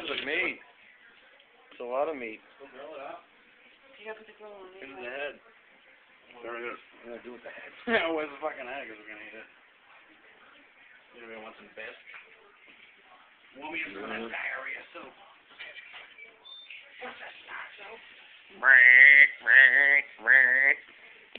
Looks like meat. It's a lot of meat. Go grill it up. You gotta put the grill on Give there. me the head. What are we gonna do with the head? Yeah, where's the fucking egg? Because we're gonna eat it. Anybody want some bisque? Want me some of that diarrhea soup? What's that sour soup?